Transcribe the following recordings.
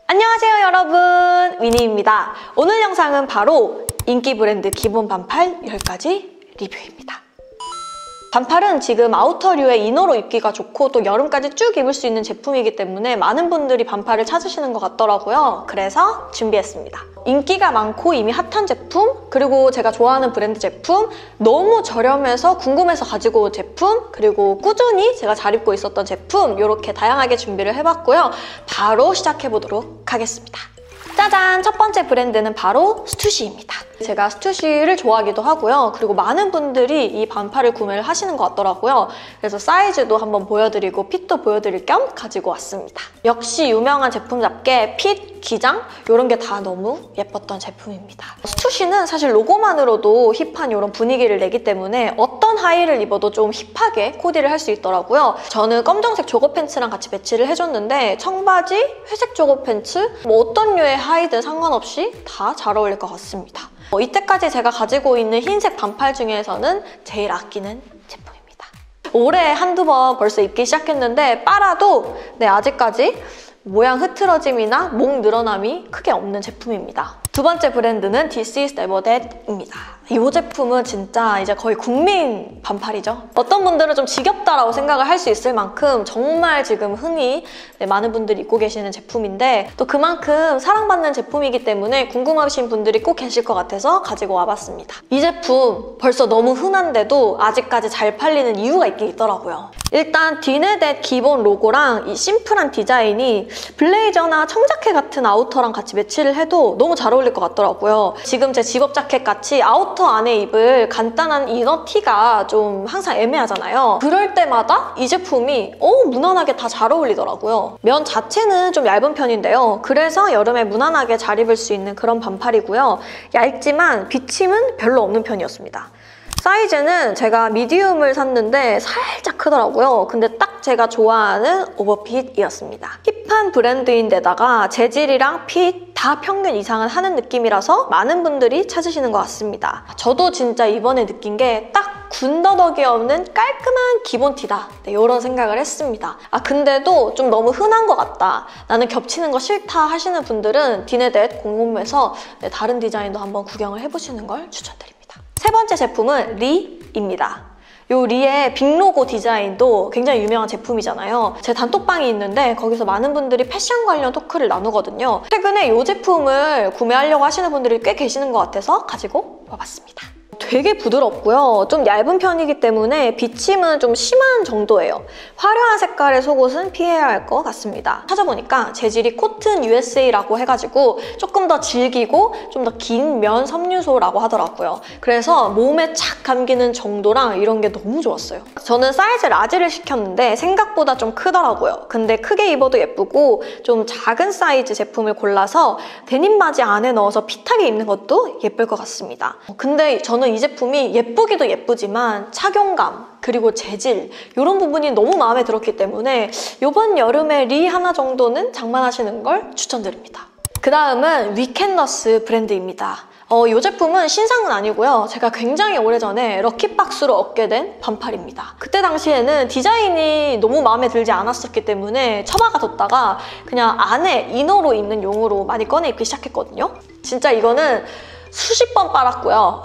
안녕하세요 여러분, 위니입니다. 오늘 영상은 바로 인기 브랜드 기본 반팔 10가지 리뷰입니다. 반팔은 지금 아우터류의 이너로 입기가 좋고 또 여름까지 쭉 입을 수 있는 제품이기 때문에 많은 분들이 반팔을 찾으시는 것 같더라고요. 그래서 준비했습니다. 인기가 많고 이미 핫한 제품, 그리고 제가 좋아하는 브랜드 제품, 너무 저렴해서 궁금해서 가지고 온 제품, 그리고 꾸준히 제가 잘 입고 있었던 제품, 이렇게 다양하게 준비를 해봤고요. 바로 시작해보도록 하겠습니다. 짜잔! 첫 번째 브랜드는 바로 스투시입니다. 제가 스투시를 좋아하기도 하고요. 그리고 많은 분들이 이 반팔을 구매를 하시는 것 같더라고요. 그래서 사이즈도 한번 보여드리고 핏도 보여드릴 겸 가지고 왔습니다. 역시 유명한 제품답게 핏, 기장 이런 게 다 너무 예뻤던 제품입니다. 스투시는 사실 로고만으로도 힙한 이런 분위기를 내기 때문에 어떤 하의를 입어도 좀 힙하게 코디를 할 수 있더라고요. 저는 검정색 조거 팬츠랑 같이 매치를 해줬는데 청바지, 회색 조거 팬츠, 뭐 어떤 류의 하의든 상관없이 다 잘 어울릴 것 같습니다. 이때까지 제가 가지고 있는 흰색 반팔 중에서는 제일 아끼는 제품입니다. 올해 한두 번 벌써 입기 시작했는데 빨아도 아직까지 모양 흐트러짐이나 목 늘어남이 크게 없는 제품입니다. 두 번째 브랜드는 This is Never That입니다. 이 제품은 진짜 이제 거의 국민 반팔이죠. 어떤 분들은 좀 지겹다라고 생각을 할 수 있을 만큼 정말 지금 흔히 많은 분들이 입고 계시는 제품인데 또 그만큼 사랑받는 제품이기 때문에 궁금하신 분들이 꼭 계실 것 같아서 가지고 와봤습니다. 이 제품 벌써 너무 흔한데도 아직까지 잘 팔리는 이유가 있긴 있더라고요. 일단 디네댓 기본 로고랑 이 심플한 디자인이 블레이저나 청자켓 같은 아우터랑 같이 매치를 해도 너무 잘 어울릴 것 같더라고요. 지금 제 집업 자켓 같이 아우터 안에 입을 간단한 이너 티가 좀 항상 애매하잖아요. 그럴 때마다 이 제품이 무난하게 다 잘 어울리더라고요. 면 자체는 좀 얇은 편인데요. 그래서 여름에 무난하게 잘 입을 수 있는 그런 반팔이고요. 얇지만 비침은 별로 없는 편이었습니다. 사이즈는 제가 미디움을 샀는데 살짝 크더라고요. 근데 딱 제가 좋아하는 오버핏이었습니다. 힙한 브랜드인데다가 재질이랑 핏 다 평균 이상은 하는 느낌이라서 많은 분들이 찾으시는 것 같습니다. 저도 진짜 이번에 느낀 게 딱 군더더기 없는 깔끔한 기본 티다. 이런 생각을 했습니다. 근데도 좀 너무 흔한 것 같다. 나는 겹치는 거 싫다 하시는 분들은 디네댓 공홈에서 다른 디자인도 한번 구경을 해보시는 걸 추천드립니다. 세 번째 제품은 리입니다. 요 리의 빅로고 디자인도 굉장히 유명한 제품이잖아요. 제 단톡방이 있는데 거기서 많은 분들이 패션 관련 토크를 나누거든요. 최근에 이 제품을 구매하려고 하시는 분들이 꽤 계시는 것 같아서 가지고 와봤습니다. 되게 부드럽고요. 좀 얇은 편이기 때문에 비침은 좀 심한 정도예요. 화려한 색깔의 속옷은 피해야 할 것 같습니다. 찾아보니까 재질이 코튼 USA라고 해가지고 조금 더 질기고 좀 더 긴 면 섬유소라고 하더라고요. 그래서 몸에 착 감기는 정도랑 이런 게 너무 좋았어요. 저는 사이즈 라지를 시켰는데 생각보다 좀 크더라고요. 근데 크게 입어도 예쁘고 좀 작은 사이즈 제품을 골라서 데님 바지 안에 넣어서 핏하게 입는 것도 예쁠 것 같습니다. 근데 저는 이 제품이 예쁘기도 예쁘지만 착용감 그리고 재질 이런 부분이 너무 마음에 들었기 때문에 이번 여름에 리 하나 정도는 장만하시는 걸 추천드립니다. 그 다음은 위켄너스 브랜드입니다. 이 제품은 신상은 아니고요. 제가 굉장히 오래전에 럭키박스로 얻게 된 반팔입니다. 그때 당시에는 디자인이 너무 마음에 들지 않았었기 때문에 처박아뒀다가 그냥 안에 이너로 입는 용으로 많이 꺼내 입기 시작했거든요. 진짜 이거는 수십 번 빨았고요.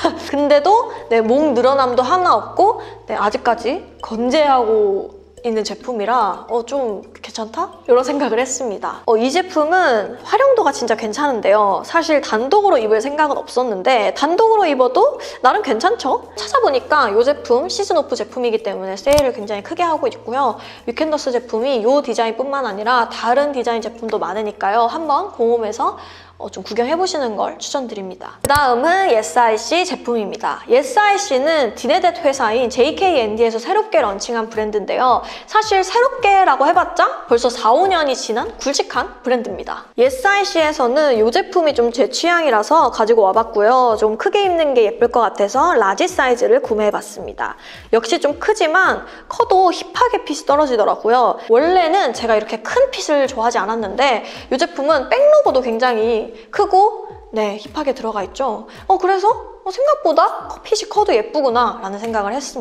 근데도 목 늘어남도 하나 없고 아직까지 건재하고 있는 제품이라 좀 괜찮다? 이런 생각을 했습니다. 이 제품은 활용도가 진짜 괜찮은데요. 사실 단독으로 입을 생각은 없었는데 단독으로 입어도 나름 괜찮죠? 찾아보니까 이 제품 시즌오프 제품이기 때문에 세일을 굉장히 크게 하고 있고요. 위켄더스 제품이 이 디자인뿐만 아니라 다른 디자인 제품도 많으니까요. 한번 공홈에서 좀 구경해보시는 걸 추천드립니다. 그 다음은 YesIC 제품입니다. YesIC는 디네댓 회사인 JKND에서 새롭게 런칭한 브랜드인데요. 사실 새롭게라고 해봤자 벌써 4, 5년이 지난 굵직한 브랜드입니다. YesIC에서는 이 제품이 좀 제 취향이라서 가지고 와봤고요. 좀 크게 입는 게 예쁠 것 같아서 라지 사이즈를 구매해봤습니다. 역시 좀 크지만 커도 힙하게 핏이 떨어지더라고요. 원래는 제가 이렇게 큰 핏을 좋아하지 않았는데 이 제품은 백로고도 굉장히 크고 힙하게 들어가 있죠. 그래서 생각보다 핏이 커도 예쁘구나 라는 생각을 했습니다.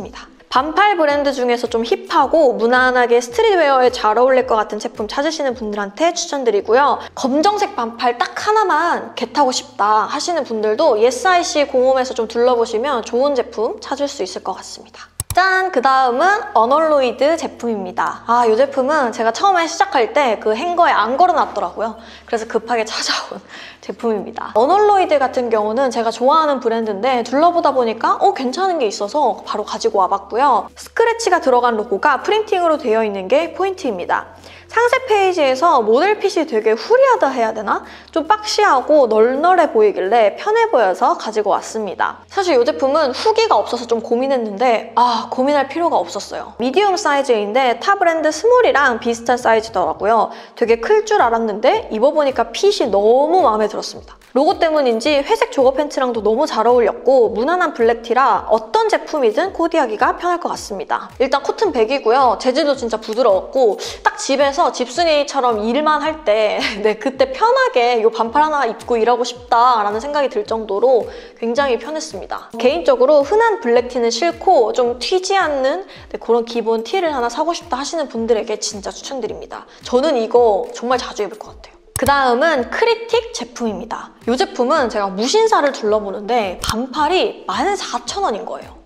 반팔 브랜드 중에서 좀 힙하고 무난하게 스트릿웨어에 잘 어울릴 것 같은 제품 찾으시는 분들한테 추천드리고요. 검정색 반팔 딱 하나만 겟하고 싶다 하시는 분들도 예스아이씨 공홈에서 좀 둘러보시면 좋은 제품 찾을 수 있을 것 같습니다. 짠! 그 다음은 어널로이드 제품입니다. 이 제품은 제가 처음에 시작할 때 그 행거에 안 걸어놨더라고요. 그래서 급하게 찾아온 제품입니다. 어널로이드 같은 경우는 제가 좋아하는 브랜드인데 둘러보다 보니까 괜찮은 게 있어서 바로 가지고 와봤고요. 스크래치가 들어간 로고가 프린팅으로 되어 있는 게 포인트입니다. 상세 페이지에서 모델핏이 되게 후리하다 해야 되나? 좀 박시하고 널널해 보이길래 편해 보여서 가지고 왔습니다. 사실 이 제품은 후기가 없어서 좀 고민했는데 고민할 필요가 없었어요. 미디움 사이즈인데 타 브랜드 스몰이랑 비슷한 사이즈더라고요. 되게 클 줄 알았는데 입어보니까 핏이 너무 마음에 들었습니다. 로고 때문인지 회색 조거 팬츠랑도 너무 잘 어울렸고 무난한 블랙티라 어떤 제품이든 코디하기가 편할 것 같습니다. 일단 코튼 백이고요. 재질도 진짜 부드러웠고 딱 집에서 집순이처럼 일만 할 때 그때 편하게 이 반팔 하나 입고 일하고 싶다라는 생각이 들 정도로 굉장히 편했습니다. 개인적으로 흔한 블랙티는 싫고 좀 튀지 않는 그런 기본 티를 하나 사고 싶다 하시는 분들에게 진짜 추천드립니다. 저는 이거 정말 자주 입을 것 같아요. 그 다음은 크리틱 제품입니다. 이 제품은 제가 무신사를 둘러보는데 반팔이 14,000원인 거예요.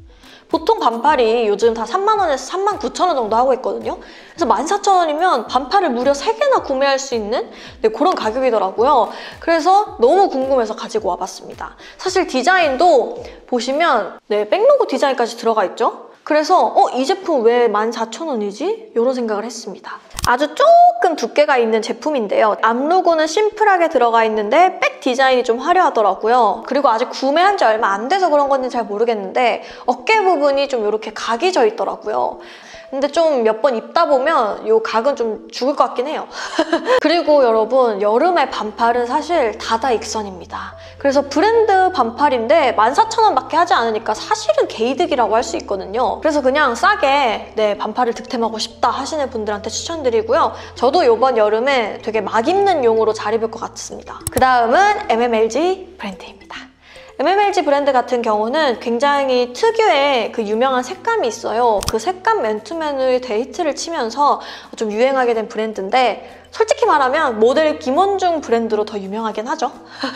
보통 반팔이 요즘 다 30,000원에서 39,000원 정도 하고 있거든요. 그래서 14,000원이면 반팔을 무려 3개나 구매할 수 있는 그런 가격이더라고요. 그래서 너무 궁금해서 가지고 와봤습니다. 사실 디자인도 보시면 백로고 디자인까지 들어가 있죠? 그래서 이 제품 왜 14,000원이지? 이런 생각을 했습니다. 아주 조금 두께가 있는 제품인데요. 앞 로고는 심플하게 들어가 있는데 백 디자인이 좀 화려하더라고요. 그리고 아직 구매한 지 얼마 안 돼서 그런 건지 잘 모르겠는데 어깨 부분이 좀 이렇게 각이 져 있더라고요. 근데 좀 몇 번 입다 보면 이 각은 좀 죽을 것 같긴 해요. 그리고 여러분, 여름에 반팔은 사실 다다익선입니다. 그래서 브랜드 반팔인데 14,000원밖에 하지 않으니까 사실은 개이득이라고 할 수 있거든요. 그래서 그냥 싸게 반팔을 득템하고 싶다 하시는 분들한테 추천드리고요. 저도 이번 여름에 되게 막 입는 용으로 잘 입을 것 같습니다. 그 다음은 MMLG 브랜드입니다. MMLG 브랜드 같은 경우는 굉장히 특유의 그 유명한 색감이 있어요. 그 색감 맨투맨의 데이트를 치면서 좀 유행하게 된 브랜드인데 솔직히 말하면 모델 김원중 브랜드로 더 유명하긴 하죠.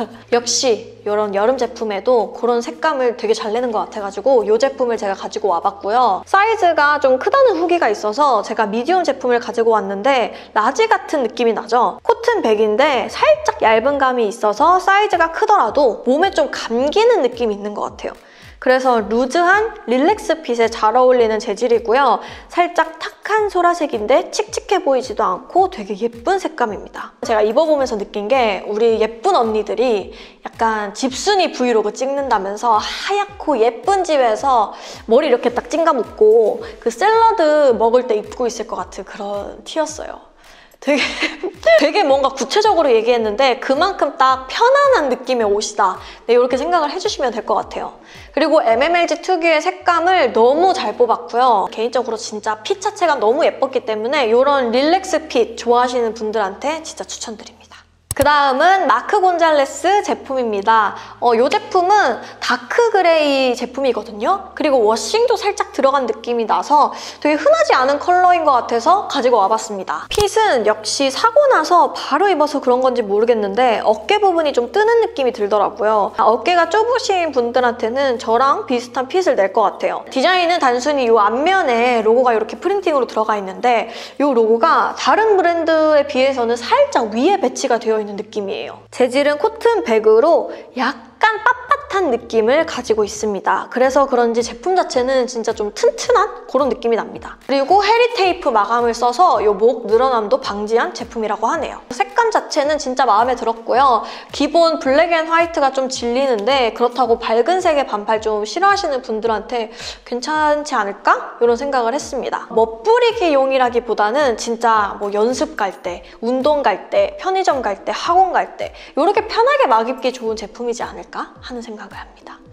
역시 이런 여름 제품에도 그런 색감을 되게 잘 내는 것 같아가지고 이 제품을 제가 가지고 와봤고요. 사이즈가 좀 크다는 후기가 있어서 제가 미디움 제품을 가지고 왔는데 라지 같은 느낌이 나죠? 코튼 백인데 살짝 얇은 감이 있어서 사이즈가 크더라도 몸에 좀 감기는 느낌이 있는 것 같아요. 그래서 루즈한 릴렉스 핏에 잘 어울리는 재질이고요. 살짝 탁한 소라색인데 칙칙해 보이지도 않고 되게 예쁜 색감입니다. 제가 입어보면서 느낀 게 우리 예쁜 언니들이 약간 집순이 브이로그 찍는다면서 하얗고 예쁜 집에서 머리 이렇게 딱 찡가 묶고 그 샐러드 먹을 때 입고 있을 것 같은 그런 티였어요. 되게 뭔가 구체적으로 얘기했는데 그만큼 딱 편안한 느낌의 옷이다. 이렇게 생각을 해주시면 될 것 같아요. 그리고 MMLG 특유의 색감을 너무 잘 뽑았고요. 개인적으로 진짜 핏 자체가 너무 예뻤기 때문에 이런 릴렉스 핏 좋아하시는 분들한테 진짜 추천드립니다. 그 다음은 마크 곤잘레스 제품입니다. 이 제품은 다크 그레이 제품이거든요. 그리고 워싱도 살짝 들어간 느낌이 나서 되게 흔하지 않은 컬러인 것 같아서 가지고 와봤습니다. 핏은 역시 사고 나서 바로 입어서 그런 건지 모르겠는데 어깨 부분이 좀 뜨는 느낌이 들더라고요. 어깨가 좁으신 분들한테는 저랑 비슷한 핏을 낼 것 같아요. 디자인은 단순히 이 앞면에 로고가 이렇게 프린팅으로 들어가 있는데 이 로고가 다른 브랜드에 비해서는 살짝 위에 배치가 되어 있는 느낌이에요. 재질은 코튼 백으로 약간 빳빳한 느낌을 가지고 있습니다. 그래서 그런지 제품 자체는 진짜 좀 튼튼한 그런 느낌이 납니다. 그리고 헤리 테이프 마감을 써서 이 목 늘어남도 방지한 제품이라고 하네요. 색감 자체는 진짜 마음에 들었고요. 기본 블랙 앤 화이트가 좀 질리는데 그렇다고 밝은 색의 반팔 좀 싫어하시는 분들한테 괜찮지 않을까? 이런 생각을 했습니다. 멋부리기용이라기보다는 진짜 뭐 연습 갈 때, 운동 갈 때, 편의점 갈 때, 학원 갈 때 이렇게 편하게 막 입기 좋은 제품이지 않을까 하는 생각을 합니다.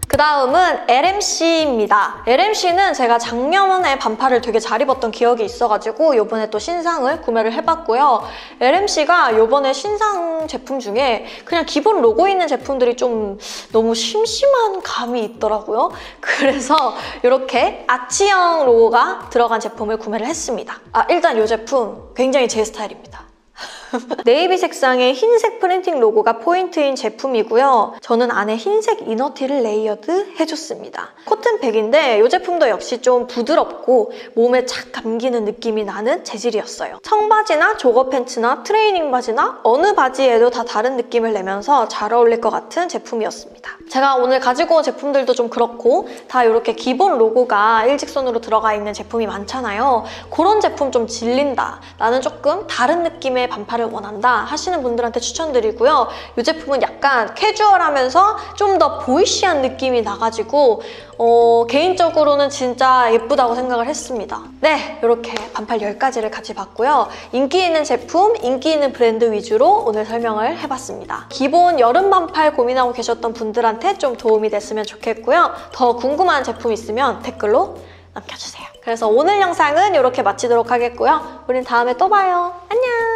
그 다음은 LMC입니다. LMC는 제가 작년에 반팔을 되게 잘 입었던 기억이 있어가지고 이번에 또 신상을 구매를 해봤고요. LMC가 이번에 신상 제품 중에 그냥 기본 로고 있는 제품들이 좀 너무 심심한 감이 있더라고요. 그래서 이렇게 아치형 로고가 들어간 제품을 구매를 했습니다. 일단 이 제품 굉장히 제 스타일입니다. 네이비 색상의 흰색 프린팅 로고가 포인트인 제품이고요. 저는 안에 흰색 이너티를 레이어드 해줬습니다. 코튼백인데 이 제품도 역시 좀 부드럽고 몸에 착 감기는 느낌이 나는 재질이었어요. 청바지나 조거 팬츠나 트레이닝 바지나 어느 바지에도 다 다른 느낌을 내면서 잘 어울릴 것 같은 제품이었습니다. 제가 오늘 가지고 온 제품들도 좀 그렇고 다 이렇게 기본 로고가 일직선으로 들어가 있는 제품이 많잖아요. 그런 제품 좀 질린다. 나는 조금 다른 느낌의 반팔을 원한다 하시는 분들한테 추천드리고요. 이 제품은 약간 캐주얼하면서 좀 더 보이시한 느낌이 나가지고 개인적으로는 진짜 예쁘다고 생각을 했습니다. 네, 이렇게 반팔 10가지를 같이 봤고요. 인기 있는 제품, 인기 있는 브랜드 위주로 오늘 설명을 해봤습니다. 기본 여름 반팔 고민하고 계셨던 분들한테 좀 도움이 됐으면 좋겠고요. 더 궁금한 제품 있으면 댓글로 남겨주세요. 그래서 오늘 영상은 이렇게 마치도록 하겠고요. 우린 다음에 또 봐요. 안녕!